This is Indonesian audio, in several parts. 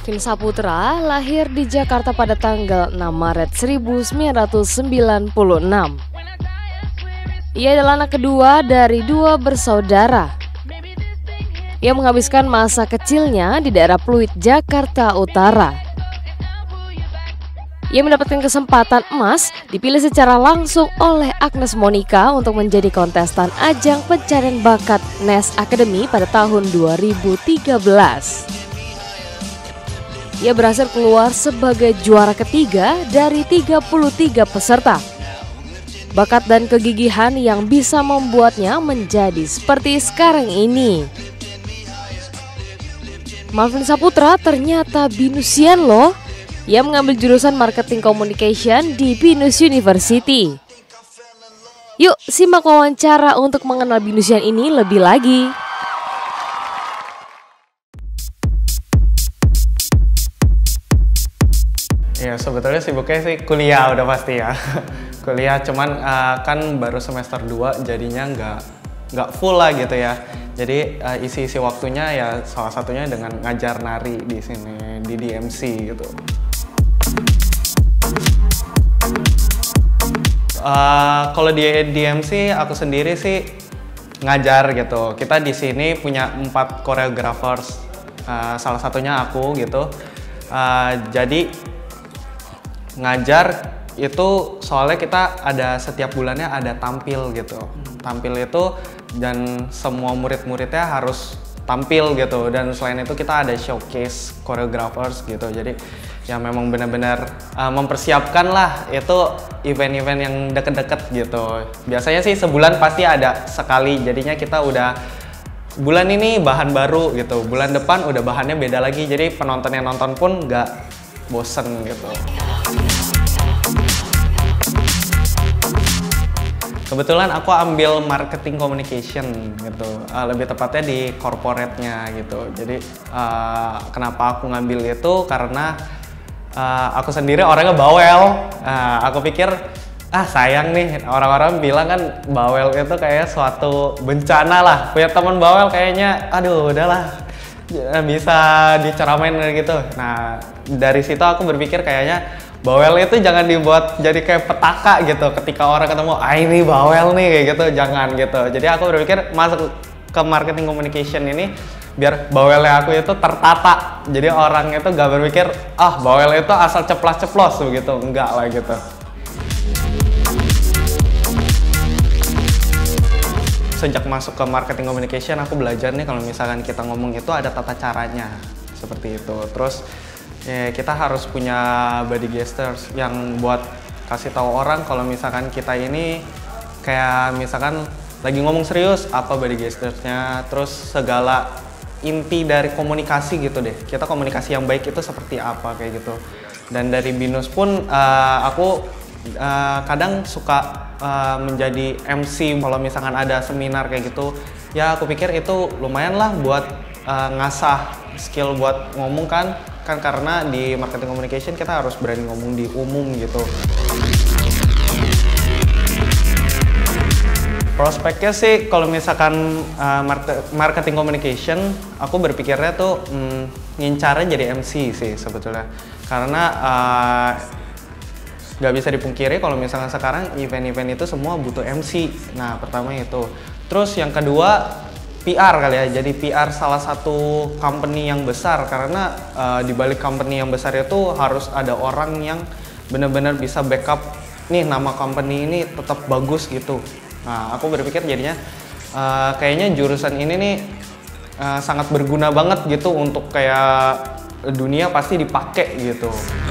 Malvin Saputra lahir di Jakarta pada tanggal 6 Maret 1996. Ia adalah anak kedua dari dua bersaudara. Ia menghabiskan masa kecilnya di daerah Pluit, Jakarta Utara. Ia mendapatkan kesempatan emas dipilih secara langsung oleh Agnes Monica untuk menjadi kontestan ajang pencarian bakat NES Academy pada tahun 2013. Ia berhasil keluar sebagai juara ketiga dari 33 peserta. Bakat dan kegigihan yang bisa membuatnya menjadi seperti sekarang ini. Malvin Saputra ternyata binusian loh. Ia mengambil jurusan Marketing Communication di BINUS University. Yuk simak wawancara untuk mengenal binusian ini lebih lagi. Ya sebetulnya sibuknya sih kuliah udah pasti ya. Kuliah cuman kan baru semester 2 jadinya nggak full lah gitu ya. Jadi isi-isi waktunya ya salah satunya dengan ngajar nari di sini di DMC gitu. Kalau di DMC aku sendiri sih ngajar gitu. Kita di sini punya 4 choreographers, salah satunya aku gitu. Jadi ngajar itu soalnya kita ada setiap bulannya ada tampil gitu. Tampil itu dan semua murid-muridnya harus tampil gitu, dan selain itu kita ada showcase choreographers gitu. Jadi ya memang benar-benar mempersiapkan lah itu event-event yang deket-deket gitu. Biasanya sih sebulan pasti ada sekali, jadinya kita udah bulan ini bahan baru gitu, bulan depan udah bahannya beda lagi, jadi penonton yang nonton pun nggak bosen gitu. Kebetulan aku ambil marketing communication gitu, lebih tepatnya di corporate-nya gitu. Jadi kenapa aku ngambil itu karena aku sendiri orangnya bawel. Aku pikir sayang nih, orang-orang bilang kan bawel itu kayak suatu bencana lah. Punya teman bawel kayaknya aduh udahlah bisa diceramain gitu. Nah dari situ aku berpikir kayaknya bawel itu jangan dibuat jadi kayak petaka gitu. Ketika orang ketemu, ini bawel nih kayak gitu, jangan gitu. Jadi aku berpikir masuk ke marketing communication ini biar bawelnya aku itu tertata. Jadi orang itu gak berpikir, bawel itu asal ceplas-ceplos begitu, enggak lah gitu. Sejak masuk ke marketing communication aku belajar nih kalau misalkan kita ngomong itu ada tata caranya seperti itu. Terus ya, kita harus punya body gestures yang buat kasih tahu orang kalau misalkan kita ini kayak misalkan lagi ngomong serius, apa body gesturesnya, terus segala inti dari komunikasi gitu deh. Kita komunikasi yang baik itu seperti apa kayak gitu. Dan dari Binus pun aku kadang suka menjadi MC kalau misalkan ada seminar kayak gitu. Ya aku pikir itu lumayan lah buat ngasah skill buat ngomong kan karena di marketing communication kita harus berani ngomong di umum gitu. Prospeknya sih kalau misalkan marketing communication, aku berpikirnya tuh ngincarnya jadi MC sih sebetulnya. Karena nggak bisa dipungkiri kalau misalkan sekarang event-event itu semua butuh MC. Nah pertama itu. Terus yang kedua PR kali ya, jadi PR salah satu company yang besar karena di balik company yang besar itu harus ada orang yang benar-benar bisa backup nih nama company ini tetap bagus gitu. Nah aku berpikir jadinya kayaknya jurusan ini nih sangat berguna banget gitu untuk kayak dunia pasti dipakai gitu.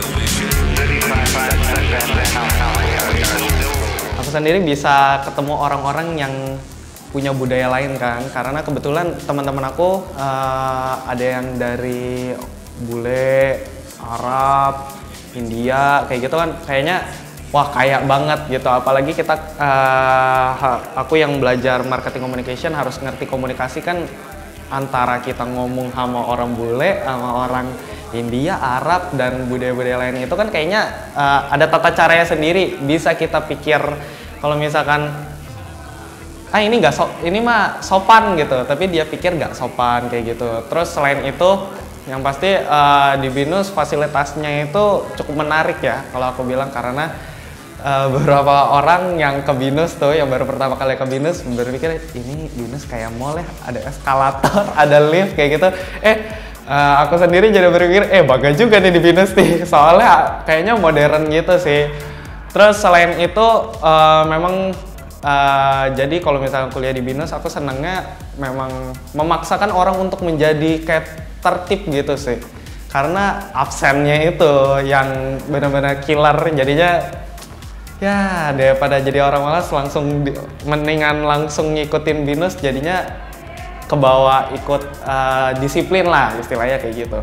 Aku sendiri bisa ketemu orang-orang yang punya budaya lain kan, karena kebetulan teman-teman aku ada yang dari bule, Arab, India kayak gitu kan, kayaknya wah kaya banget gitu. Apalagi kita aku yang belajar marketing communication harus ngerti komunikasi kan, antara kita ngomong sama orang bule, sama orang India, Arab, dan budaya-budaya lain itu kan kayaknya ada tata caranya sendiri. Bisa kita pikir kalau misalkan ini nggak ini mah sopan gitu, tapi dia pikir nggak sopan kayak gitu. Terus selain itu Yang pasti di BINUS fasilitasnya itu cukup menarik ya kalau aku bilang, karena beberapa orang yang ke BINUS tuh, yang baru pertama kali ke BINUS berpikir ini BINUS kayak mall ya, ada eskalator, ada lift kayak gitu. Aku sendiri jadi berpikir bangga juga nih di BINUS nih, soalnya kayaknya modern gitu sih. Terus selain itu memang jadi kalau misalnya kuliah di BINUS, aku senangnya memang memaksakan orang untuk menjadi kayak tertib gitu sih, karena absennya itu yang benar-benar killer. Jadinya ya daripada jadi orang malas mendingan langsung ngikutin BINUS, jadinya kebawa ikut disiplin lah istilahnya kayak gitu.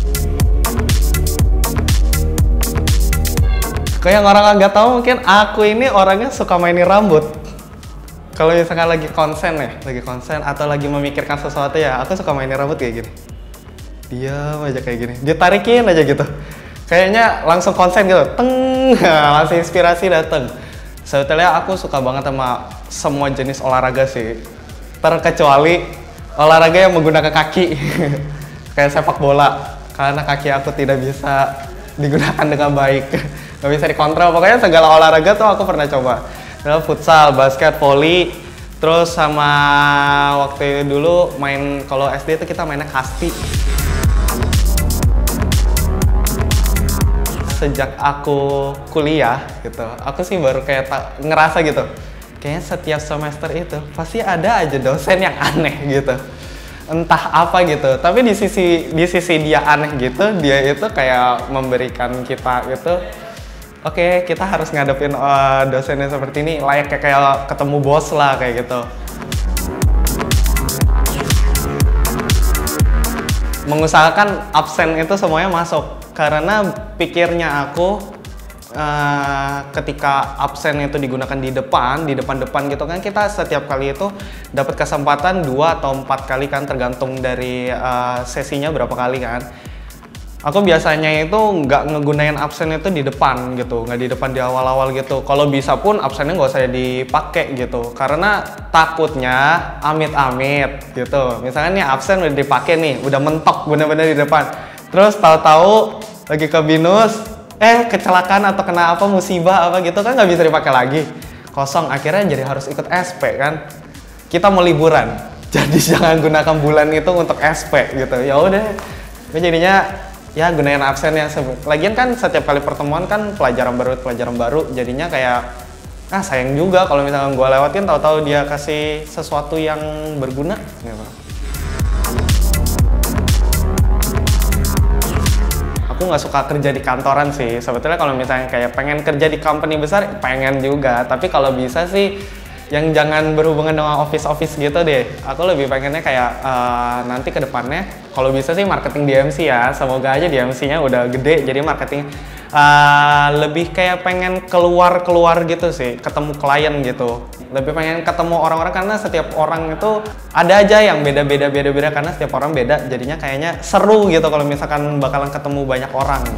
Kayak yang orang nggak tahu, mungkin aku ini orangnya suka mainin rambut. Kalau misalkan lagi konsen atau lagi memikirkan sesuatu ya, aku suka mainin rambut kayak gini. Diam aja kayak gini, ditarikin aja gitu. Kayaknya langsung konsen gitu, langsung inspirasi dateng. Sebetulnya aku suka banget sama semua jenis olahraga sih, terkecuali olahraga yang menggunakan kaki, kayak sepak bola, karena kaki aku tidak bisa digunakan dengan baik, nggak bisa dikontrol. Pokoknya segala olahraga tuh aku pernah coba. Futsal, basket, volley, terus sama waktu dulu main, kalau SD itu kita mainnya kasti. Sejak aku kuliah gitu, aku sih baru kayak ngerasa gitu, kayaknya setiap semester itu pasti ada aja dosen yang aneh gitu, entah apa gitu. Tapi di sisi dia aneh gitu, dia itu kayak memberikan kita itu, oke, kita harus ngadepin dosennya seperti ini, layaknya kayak ketemu bos lah kayak gitu. Mengusahakan absen itu semuanya masuk, karena pikirnya aku ketika absen itu digunakan di depan gitu kan, kita setiap kali itu dapat kesempatan 2 atau 4 kali kan, tergantung dari sesinya berapa kali kan. Aku biasanya itu nggak ngegunain absen itu di depan gitu, nggak di depan di awal-awal gitu. Kalau bisa pun absennya nggak usah dipakai gitu, karena takutnya amit-amit gitu. Misalnya nih absen udah dipakai nih, udah mentok bener-bener di depan. Terus tahu-tahu lagi ke BINUS, kecelakaan atau kena apa, musibah apa gitu kan, nggak bisa dipakai lagi. Kosong, akhirnya jadi harus ikut SP kan. Kita mau liburan, jadi jangan gunakan bulan itu untuk SP gitu. Ya udah, jadinya ya gunain absen ya. Lagian kan setiap kali pertemuan kan pelajaran baru, jadinya kayak sayang juga kalau misalnya gue lewatin, tahu-tahu dia kasih sesuatu yang berguna gitu. Aku nggak suka kerja di kantoran sih sebetulnya. Kalau misalnya kayak pengen kerja di company besar, pengen juga, tapi kalau bisa sih yang jangan berhubungan dengan office gitu deh. Aku lebih pengennya kayak nanti ke depannya kalau bisa sih marketing DMC ya. Semoga aja DMC-nya udah gede, jadi marketing lebih kayak pengen keluar gitu sih, ketemu klien gitu. Lebih pengen ketemu orang-orang, karena setiap orang itu ada aja yang beda-beda, karena setiap orang beda. Jadinya kayaknya seru gitu kalau misalkan bakalan ketemu banyak orang.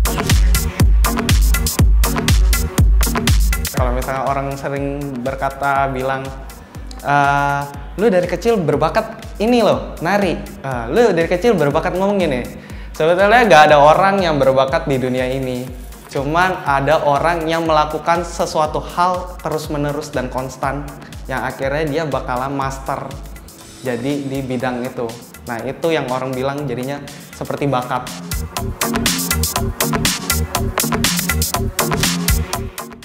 Kalau misalnya orang sering bilang, lu dari kecil berbakat ini loh, nari. Lu dari kecil berbakat ngomong gini. Sebetulnya gak ada orang yang berbakat di dunia ini. Cuman ada orang yang melakukan sesuatu hal terus-menerus dan konstan, yang akhirnya dia bakalan master jadi di bidang itu. Nah, itu yang orang bilang jadinya seperti bakat.